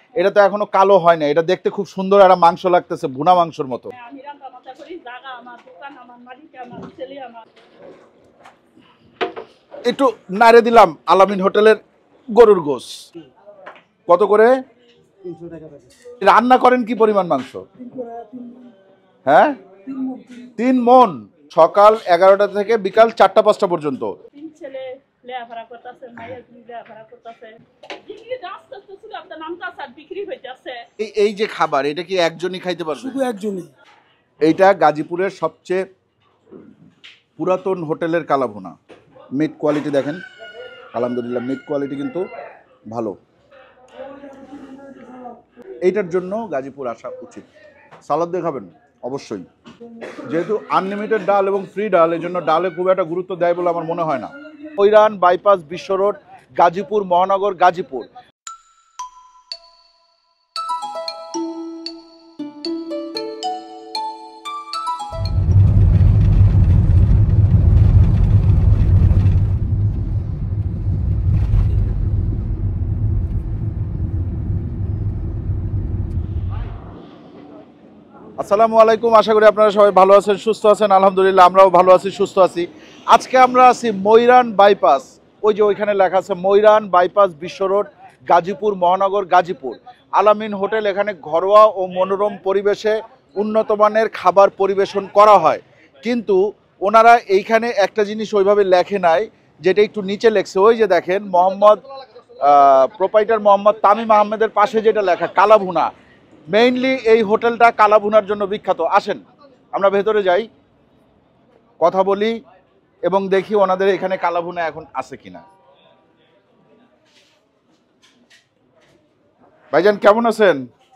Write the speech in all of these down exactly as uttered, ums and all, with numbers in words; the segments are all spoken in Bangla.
এটা তো এখনো কালো হয় না, এটা দেখতে খুব সুন্দর একটা মাংস লাগতেছে, ভুনা মাংসের মতো। একটু নাড়ে দিলাম আলামিন হোটেলের গরুর গোশ। কত করে? রান্না করেন কি পরিমাণ মাংস? হ্যাঁ, তিন মন। সকাল এগারোটা থেকে বিকাল চারটা পাঁচটা পর্যন্ত। এই যে খাবার, এটা কি একজনই খাইতে পারবে? শুধু একজনই। এইটা গাজীপুরের সবচেয়ে পুরাতন হোটেলের কালাভুনা। মিট কোয়ালিটি দেখেন, আলহামদুলিল্লাহ মিট কোয়ালিটি কিন্তু ভালো। এইটার জন্য গাজীপুর আসা উচিত। সালাদ দিয়ে খাবেন অবশ্যই, যেহেতু আনলিমিটেড ডাল এবং ফ্রি ডাল, এই জন্য ডালে খুব একটা গুরুত্ব দেয় বলে আমার মনে হয় না। ময়রান বাইপাস, বিশ্ব রোড, গাজীপুর মহানগর, গাজীপুর। আসসালামু আলাইকুম, আশা করি আপনারা সবাই ভালো আছেন, সুস্থ আছেন। আলহামদুলিল্লাহ আমরাও ভালো আছি, সুস্থ আছি। আজকে আমরা আছি ময়রান বাইপাস, ওই যে ওইখানে লেখা আছে ময়রান বাইপাস, বিশ্ব রোড, গাজীপুর মহানগর, গাজীপুর। আলামিন হোটেল। এখানে ঘরোয়া ও মনোরম পরিবেশে উন্নত মানের খাবার পরিবেশন করা হয়, কিন্তু ওনারা এইখানে একটা জিনিস ওইভাবে লেখে নাই, যেটা একটু নিচে লেখছে। ওই যে দেখেন মোহাম্মদ প্রোপাইটার মোহাম্মদ তামিম আহমেদের পাশে যেটা লেখা কালাভুনা। মেইনলি এই হোটেলটা কালাভুনার জন্য বিখ্যাত। আসেন আমরা ভেতরে যাই, কথা বলি এবং দেখি ওনাদের এখানে কালাভুনা এখন আছে কিনা। ভাইজান কেমন আছেন?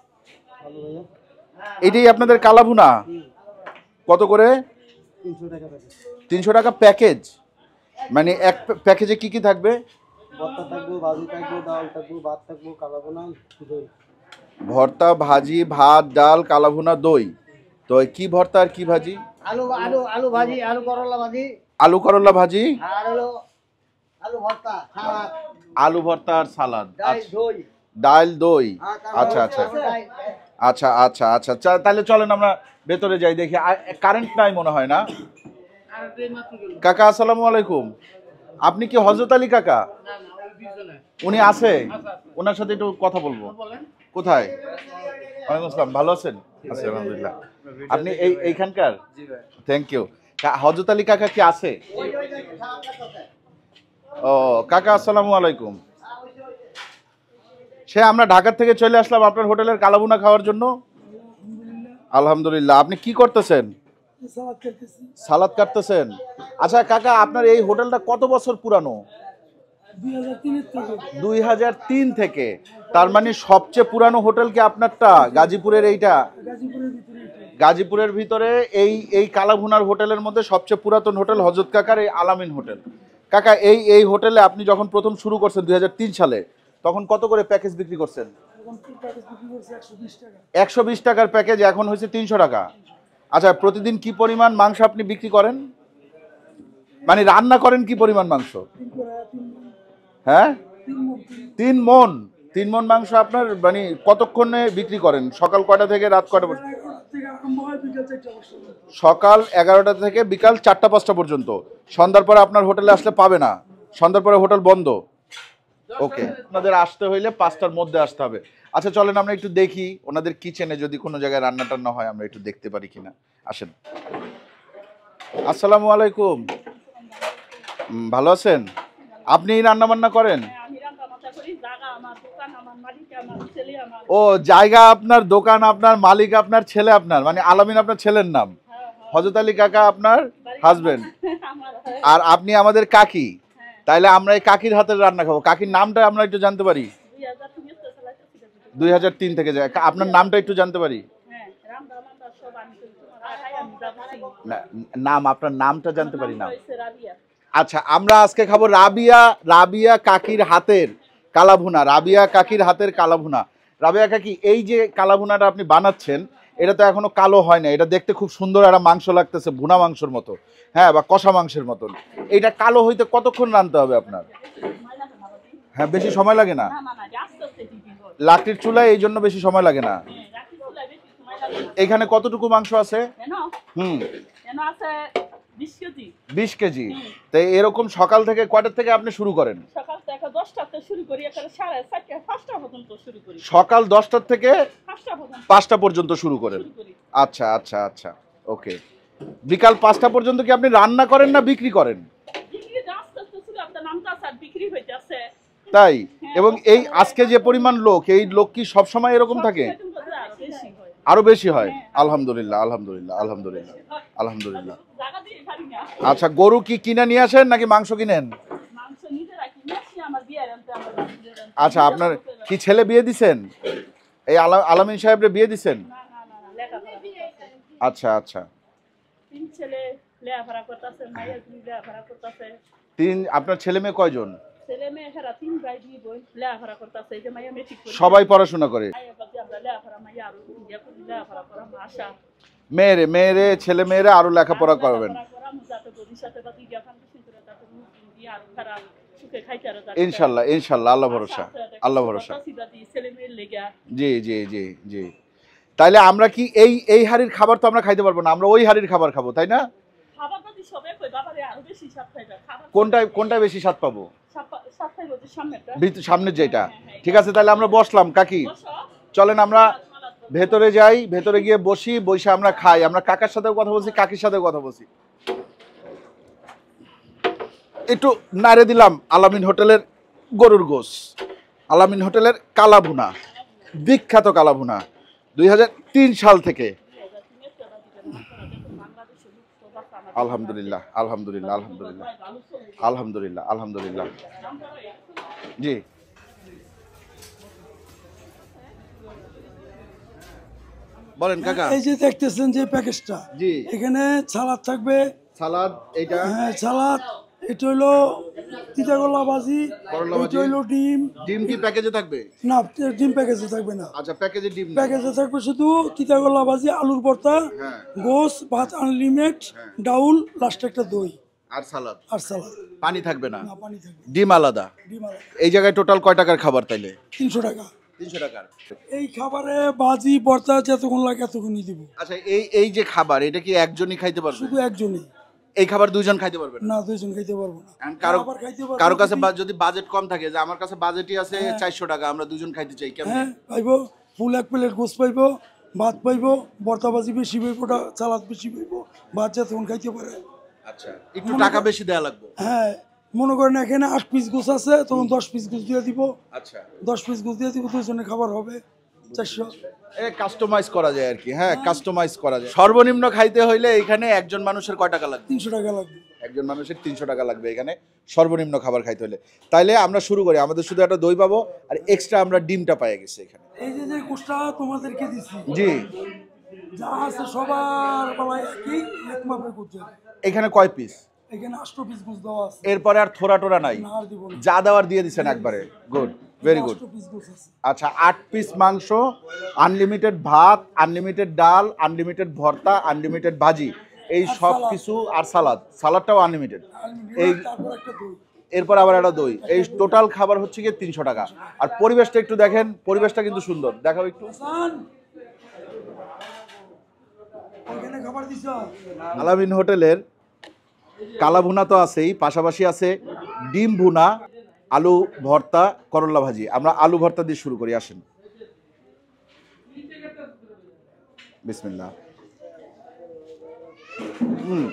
এটাই আপনাদের কালাভুনা? কত করে? তিনশো টাকা প্যাকেজ। মানে এক প্যাকেজে কি কি থাকবে? ভর্তা থাকবে, ভাজি থাকবে, ডাল থাকবে, ভাত থাকবে, কালাভুনা, দই। ভর্তা, ভাজি, ভাত, ডাল, কালাভুনা, দই। তো কি ভর্তা আর কি ভাজি? আলু আলু আলু ভাজি, আলু করলা ভাজি, আলু করলা ভাজি, আর হলো আলু ভর্তা, সালাদ, আলু ভর্তা আর সালাদ, ডাল, দই। ডাল, দই। আচ্ছা আচ্ছা আচ্ছা আচ্ছা আচ্ছা আচ্ছা তাহলে চলেন আমরা ভেতরে যাই, দেখি। কারেন্ট নাই মনে হয় না। কাকা আসসালামু আলাইকুম, আপনি কি হযরত আলী কাকা? উনি আছে, ওনার সাথে একটু কথা বলবো। কোথায়? ওয়ালাইকুম আসসালাম, ভালো আছেন? আছি আলহামদুলিল্লাহ। আপনি এই এইখানকার? Thank you. হযরত আলী কাকা কি আছে? ও কাকা আসসালামু আলাইকুম। সে আমরা ঢাকা থেকে চলে আসলাম আপনার হোটেলের কালাভুনা খাওয়ার জন্য। আলহামদুলিল্লাহ। আপনি কি করতেছেন? সালাদ কাটতেছেন। আচ্ছা কাকা, আপনার এই হোটেলটা কত বছর পুরানো? দুই হাজার তিন থেকে। তার মানে সবচেয়ে পুরানো হোটেল কি আপনারটা গাজীপুরের? এইটা গাজীপুরের ভিতরে এই এই কালাভুনার হোটেলের মধ্যে সবচেয়ে পুরাতন হোটেল হযরত কাকার এই আলামিন হোটেল। কাকা এই এই হোটেলে আপনি যখন প্রথম শুরু করছেন দুই হাজার তিন সালে, তখন কত করে প্যাকেজ বিক্রি করছেন? একশো বিশ টাকার প্যাকেজ, এখন হয়েছে তিনশো টাকা। আচ্ছা প্রতিদিন কি পরিমাণ মাংস আপনি বিক্রি করেন? মানে রান্না করেন কি পরিমাণ মাংস? হ্যাঁ, তিন মন। তিন মন মাংস আপনার মানে কতক্ষণে বিক্রি করেন? সকাল কয়টা থেকে রাত কয়টা পর্যন্ত? সকাল এগারোটা থেকে বিকাল চারটা পাঁচটা পর্যন্ত। সন্ধ্যার পরে আপনার হোটেলে আসলে পাবে না, সন্ধ্যার পরে হোটেল বন্ধ। ওকে, আপনাদের আসতে হইলে পাঁচটার মধ্যে আসতে হবে। আচ্ছা চলেন আমরা একটু দেখি ওনাদের কিচেনে যদি কোনো জায়গায় রান্না টান্না হয় আমরা একটু দেখতে পারি কিনা। আসেন। আসসালামু আলাইকুম, ভালো আছেন? আপনি রান্না বান্না করেন? ও জায়গা আপনার, দোকান আপনার, মালিক আপনার, ছেলে আপনার, মানে আলামিন আপনার ছেলের নাম, হযরত আলী কাকা আপনার হাজবেন্ড, আর আপনি আমাদের কাকি। তাইলে আমরা এই কাকির হাতের রান্না খাবো। কাকির নামটা আমরা একটু জানতে পারি? দুই হাজার তিন থেকে যায়। আপনার নামটা একটু জানতে পারি? নাম, আপনার নামটা জানতে পারি না। আচ্ছা আমরা আজকে খাবো রাবিয়া, রাবিয়া কাকির হাতের কালাভুনা। রাবিয়া কাকির হাতের কালাভুনা। রাবিয়া কাকি, এই যে কালাভুনাটা আপনি বানাচ্ছেন, এটা তো এখনো কালো হয় না, এটা দেখতে খুব সুন্দর একটা মাংস লাগতেছে, ভুনা মাংসের মতো, হ্যাঁ, বা কষা মাংসের মতন। এটা কালো হইতে কতক্ষণ রানতে হবে আপনার? হ্যাঁ, বেশি সময় লাগে না? লাকড়ির চুলায় এই জন্য বেশি সময় লাগে না। হ্যাঁ, রাখি চুলায় বেশি সময় লাগে না। এখানে কতটুকু মাংস আছে? কেন? হুম, কেন আছে বিশ কেজি। বিশ কেজি। হুম। তো এরকম সকাল থেকে কয়টার থেকে আপনি শুরু করেন? সকাল থেকে দশটাতে শুরু করি, একেবারে সাড়ে চারটা পাঁচটা পর্যন্ত শুরু করি। সকাল দশটার থেকে পাঁচটা পর্যন্ত পাঁচটা পর্যন্ত শুরু করেন। শুরু করি। আচ্ছা আচ্ছা আচ্ছা, ওকে। বিকাল পাঁচটা পর্যন্ত কি আপনি রান্না করেন না বিক্রি করেন? বিক্রি যে আস্তে আস্তে ছিল, আপনার নামটা স্যার বিক্রি হইতেছে। তাই? এবং এই আজকে যে পরিমাণ লোক, এই লোক কি সবসময় এরকম থাকে? বেশি হয়। আরো বেশি হয়? আলহামদুলিল্লাহ আলহামদুলিল্লাহ আলহামদুলিল্লাহ আলহামদুলিল্লাহ। জায়গা দিয়ে পারি না। আচ্ছা, গরু কি কিনে নিয়ে আসেন নাকি মাংস কিনেন? মাংস নিজে রাখি, মেশি আমার বিয়ের আনতে আমার নিজের আনতে। আচ্ছা, আপনার কি ছেলে বিয়ে দিছেন? এই আলা- আলামিন সাহেবরে বিয়ে দিছেন? না না না না, লেখাপড়া করতেছে। আচ্ছা আচ্ছা। তিন ছেলে লেখাপড়া করতেছে, মায়ের দুই লেখাপড়া করতেছে। তিন, আপনার ছেলে মেয়ে কয়জন? ছেলে মেয়ে হেরা তিন ভাই দুই বোন লেখাপড়া করতেছে। এই যে মাইয়া মেট্রিক পরীক্ষা। সবাই পড়াশোনা করে? মাইয়া বাদে আমরা লেখাপড়া, মাইয়া আরো ইয়া করি, লেখাপড়া করা আশা। মেয়েরে মেয়েরে ছেলে মেয়েরে আরো লেখাপড়া করবেন যাতে ভবিষ্যতে বা দুইটা ফাউন্ডেশন করে তাতে মুসলিম দিয়ে আরো খারাপ সুখে খাইতে আরো যাতে। ইনশাল্লাহ ইনশাল্লাহ, আল্লাহ ভরসা আল্লাহ ভরসা। ছেলে মেয়ের লেগা। জি জি জি জি। তাইলে আমরা কি এই এই হাড়ির খাবার তো আমরা খাইতে পারবো না, আমরা ওই হাড়ির খাবার খাবো, তাই না? খাবার যদি সবে কই বাবারে আরো বেশি স্বাদ খাইবা। খাবার কোনটায় কোনটায় বেশি স্বাদ পাবো? স্বাদ খাইবো যে সামনেটা। ভিত- সামনের যেটা। ঠিক আছে, তাহলে আমরা বসলাম কাকি, বসো। চলেন আমরা ভেতরে যাই, ভেতরে গিয়ে বসি, বসে আমরা খাই। আমরা কাকার সাথেও কথা বলছি, কাকির সাথেও কথা বলছি। একটু নাড়ে দিলাম আলামিন হোটেলের গরুর গোস, আলামিন হোটেলের কালাভুনা, বিখ্যাত কালাভুনা, দুই হাজার তিন সাল থেকে। আলহামদুলিল্লাহ আলহামদুলিল্লাহ আলহামদুলিল্লাহ আলহামদুলিল্লাহ আলহামদুলিল্লাহ। জি, বলেন কাকা। এই যে দেখতেছেন যে প্যাকেজটা, জি, এখানে সালাদ থাকবে। সালাদ এইটা, হ্যাঁ সালাদ, এটা হইলো তিতাগোল্লা ভাজি, করলা এটা ভাজি। হইলো ডিম। ডিম কি প্যাকেজে থাকবে? না, ডিম প্যাকেজে থাকবে না। আচ্ছা, প্যাকেজে ডিম না। প্যাকেজে থাকবে শুধু তিতাগোল্লা ভাজি, আলুর ভর্তা, হ্যাঁ, গোস, ভাত আনলিমিটেড, ডাউল, লাস্টে একটা দই আর সালাদ। আর সালাদ। পানি থাকবে না, না, পানি থাকবে। ডিম আলাদা। ডিম আলাদা। এই জায়গায় টোটাল কয় টাকার খাবার তাইলে? তিনশো টাকা। তিনশো টাকার। এই খাবারে ভাজি ভর্তা যতক্ষণ লাগে এতক্ষণই দিব। আচ্ছা, এই এই যে খাবার, এটা কি একজনই খাইতে পারবে? শুধু একজনই। এই খাবার দুইজন খাইতে পারবে না? না, দুইজন খাইতে পারবো না। And কারো আবার খাইতে পারবো কারো কাছে যদি- বা- যদি বাজেট কম থাকে, যে আমার কাছে বাজেটই আছে চারশো টাকা, আমরা দুজন খাইতে চাই, কেমন? হ্যাঁ পাইবো, ফুল এক প্লেট গোস পাইবো, ভাত পাইবো, ভর্তা ভাজি বেশি পাইবো, সালাদ বেশি পাইবো, ভাত যতক্ষণ খাইতে পারে। আচ্ছা, একটু টাকা বেশি দেয়া লাগবে। হ্যাঁ, মনে করেন এখানে আট পিস গোস আছে, তখন দশ পিস গোস দিয়ে দিব। আচ্ছা, দশ পিস গোস দিয়ে দিব, দুজনে খাবার হবে চারশো। এ কাস্টমাইজ করা যায় আর কি। হ্যাঁ, কাস্টমাইজ করা যায়। সর্বনিম্ন খাইতে হইলে এখানে একজন মানুষের কয় টাকা লাগবে? তিনশো টাকা লাগবে। একজন মানুষের তিনশো টাকা লাগবে এখানে সর্বনিম্ন খাবার খাইতে হলে। তাইলে আমরা শুরু করি। আমাদের শুধু একটা দই পাবো, আর এক্সট্রা আমরা ডিমটা পাই গেছি এখানে। এই যে যে গোসটা তোমাদেরকে দিচ্ছি, জি, যা আছে সবার বেলায় একই, এক মাপে করতে হবে। এখানে কয় পিস? এখানে আষ্ট পিস গোস দেওয়া আছে। এরপরে আর থোড়া টোরা নাই? না, আর দিব না। যা দেওয়ার দিয়ে দিচ্ছেন একবারে। Good, very good. আষ্ট পিস গোস আছে। আচ্ছা, আট পিস মাংস, আনলিমিটেড ভাত, আনলিমিটেড ডাল, আনলিমিটেড ভর্তা, আনলিমিটেড ভাজি, এই সব কিছু, আর সালাদ, সালাদটাও আনলিমিটেড। এই তারপর একটা দই। এরপর আবার একটা দই। এই টোটাল খাবার হচ্ছে গিয়ে তিনশো টাকা। আর পরিবেশটা একটু দেখেন, পরিবেশটা কিন্তু সুন্দর, দেখাও একটু। হাসান, এখানে খাবার দিছ? আলামিন হোটেলের কালা ভুনা তো আছেই, পাশাপাশি আছে ডিম ভুনা, আলু ভর্তা, করলা ভাজি। আমরা আলু ভর্তা দিয়ে শুরু করি, আসেন। বিসমিল্লাহ। হুম,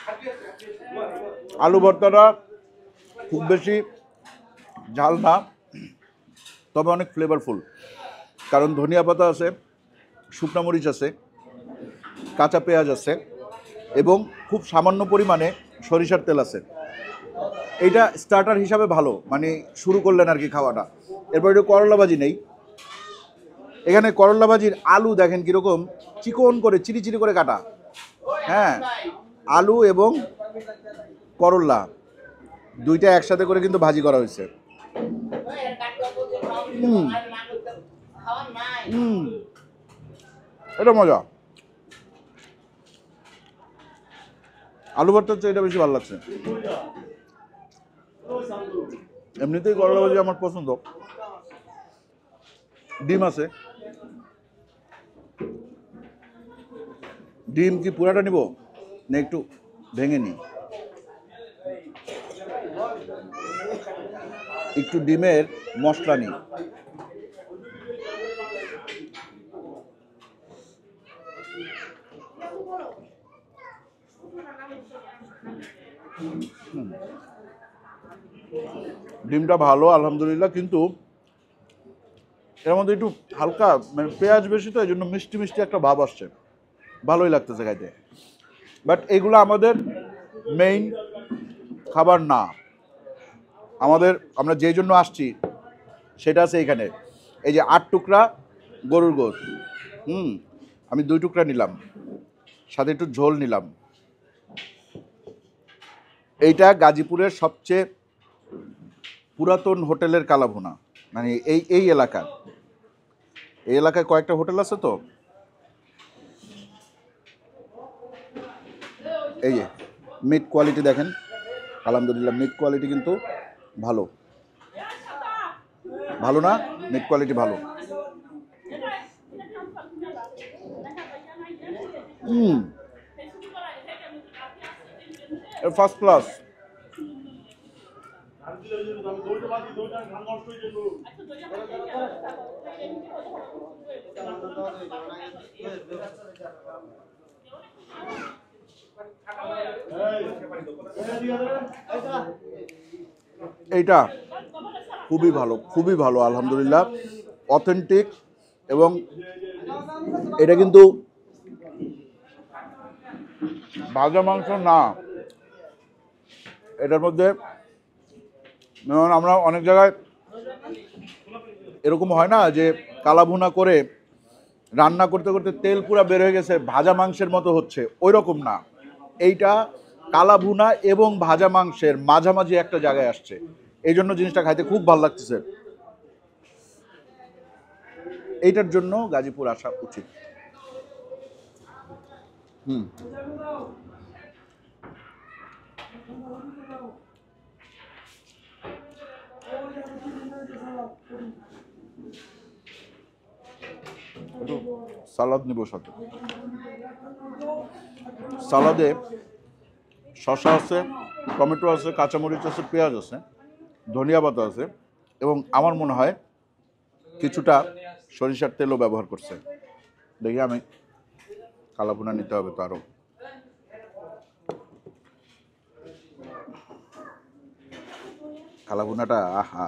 আলু ভর্তাটা খুব বেশি ঝাল না, তবে অনেক ফ্লেভারফুল, কারণ ধনিয়া পাতা আছে, শুকনা মরিচ আছে, কাঁচা পেঁয়াজ আছে, এবং খুব সামান্য পরিমাণে সরিষার তেল আছে। এইটা স্টার্টার হিসাবে ভালো, মানে শুরু করলেন আর কি খাওয়াটা। এরপর একটু করলা ভাজি নেই। এখানে করলা ভাজির আলু দেখেন কীরকম চিকন করে চিরি চিরি করে কাটা। হ্যাঁ, আলু এবং করলা দুইটা একসাথে করে কিন্তু ভাজি করা হয়েছে। হুম হুম, এটা মজা। আলু ভর্তার চেয়ে এটা বেশি ভালো লাগছে। এমনিতেই করলা ভাজি আমার পছন্দ, ডিম আছে, ডিম কি পুরাটা নিব না একটু ভেঙে নি? একটু ডিমের মশলা নিই। ডিমটা ভালো আলহামদুলিল্লাহ, কিন্তু এর মধ্যে একটু হালকা মানে পেঁয়াজ বেশি তো এই জন্য মিষ্টি মিষ্টি একটা ভাব আসছে, ভালোই লাগতেছে খাইতে। বাট এগুলো আমাদের মেইন খাবার না, আমাদের আমরা যেই জন্য আসছি সেটা আছে এখানে। এই যে আট টুকরা গরুর গোশত, হুম আমি দুই টুকরা নিলাম, সাথে একটু ঝোল নিলাম। এইটা গাজীপুরের সবচেয়ে পুরাতন হোটেলের কালাভুনা, মানে এই এই এলাকার, এই এলাকায় কয়েকটা হোটেল আছে তো। এই যে মিট কোয়ালিটি দেখেন, আলহামদুলিল্লাহ মিট কোয়ালিটি কিন্তু ভালো, ভালো না? মিট কোয়ালিটি ভালো। হুম ফার্স্ট ক্লাস। এইটা খুবই ভালো, খুবই ভালো আলহামদুলিল্লাহ, অথেন্টিক। এবং এটা কিন্তু ভাজা মাংস না, এটার মধ্যে যেমন আমরা অনেক জায়গায় এরকম হয় না যে কালাভুনা করে রান্না করতে করতে তেল পুরা বের হয়ে গেছে, ভাজা মাংসের মতো হচ্ছে, ওই রকম না। এইটা কালাভুনা এবং ভাজা মাংসের মাঝামাঝি একটা জায়গায় আসছে, এই জন্য জিনিসটা খাইতে খুব ভালো লাগতেছে। এইটার জন্য গাজীপুর আসা উচিত। হুম একটু সালাদ নিব সাথে। সালাদে শসা আছে, টমেটো আছে, কাঁচামরিচ আছে, পেঁয়াজ আছে, ধনিয়া পাতা আছে, এবং আমার মনে হয় কিছুটা সরিষার তেলও ব্যবহার করছে। দেখি আমি কালাভুনা নিতে হবে তো আরও। কালাভুনাটা আহা,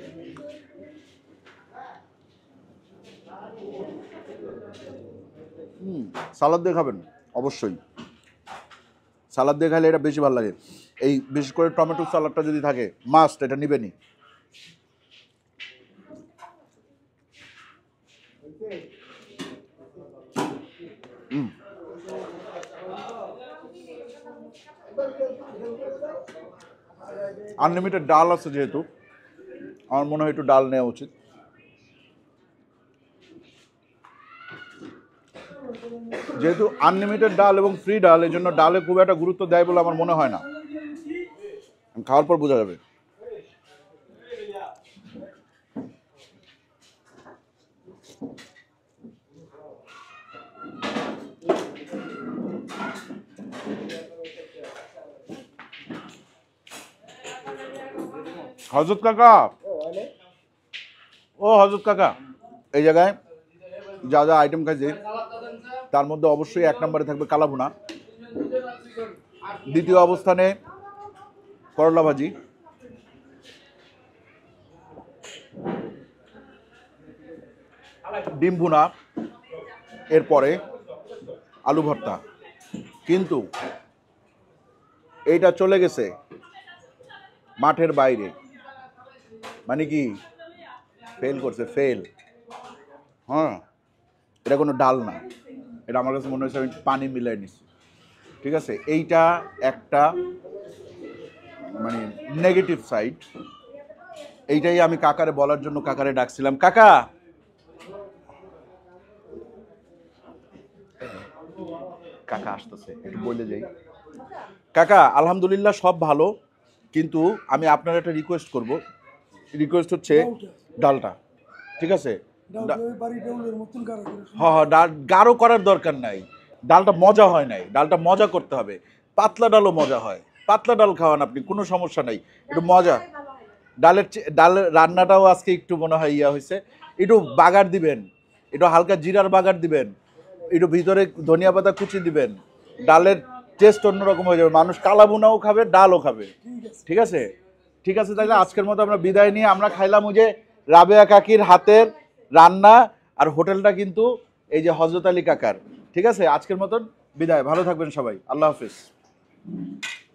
হুম সালাদ দিয়ে খাবেন অবশ্যই, সালাদ দিয়ে খাইলে এটা বেশি ভালো লাগে। এই বিশেষ করে টমেটো সালাদটা যদি থাকে মাস্ট এটা নিবেনি। হুম আনলিমিটেড ডাল আছে যেহেতু, আমার মনে হয় একটু ডাল নেওয়া উচিত। যেহেতু আনলিমিটেড ডাল এবং ফ্রি ডাল, এই জন্য ডালে খুব একটা গুরুত্ব দেয় বলে আমার মনে হয় না, খাওয়ার পর বোঝা যাবে। হজরত কাকা, ও হজরত কাকা, এই জায়গায় যা যা আইটেম খাইছে তার মধ্যে অবশ্যই এক নম্বরে থাকবে কালাভুনা, দ্বিতীয় অবস্থানে করলা ভাজি, ডিম ভুনা, এরপরে আলু ভর্তা। কিন্তু এইটা চলে গেছে মাঠের বাইরে, মানে কি ফেল করছে, ফেল। হ্যাঁ এটা কোনো ডাল না, এটা আমার কাছে মনে হচ্ছে আমি পানি মিলাই নিছি। ঠিক আছে, এইটা একটা মানে নেগেটিভ সাইড। এইটাই আমি কাকারে বলার জন্য কাকারে ডাকছিলাম। কাকা, কাকা আসতেছে, একটু বলে যাই। কাকা আলহামদুলিল্লাহ সব ভালো, কিন্তু আমি আপনার একটা রিকোয়েস্ট করব। রিকোয়েস্ট হচ্ছে ডালটা, ঠিক আছে, ডাল ডা- দিয়ে বাড়ি ডাউলের মতন কারা করে হ হ ডাল গাঢ় করার দরকার নাই, ডালটা মজা হয় নাই, ডালটা মজা করতে হবে। পাতলা ডালও মজা হয়, পাতলা ডাল খাওয়ান আপনি, কোনো সমস্যা নাই, একটু মজা। ডালের চে- ডালের রান্নাটাও আজকে একটু মনে হয় ইয়া হয়েছে, একটু বাগার দিবেন, একটু হালকা জিরার বাগার দিবেন, একটু ভিতরে ধনিয়া পাতা কুচি দিবেন, ডালের টেস্ট অন্যরকম হয়ে যাবে, মানুষ কালাবুনাও খাবে, ডালও খাবে। ঠিক আছে ঠিক আছে, ঠিক আছে, তাহলে আজকের মতো আমরা বিদায় নিয়ে আমরা খাইলাম ওই যে রাবেয়া কাকির হাতের রান্না, আর হোটেলটা কিন্তু এই যে হজরত আলী কাকার। ঠিক আছে, আজকের মতন বিদায়, ভালো থাকবেন সবাই, আল্লাহ হাফিজ।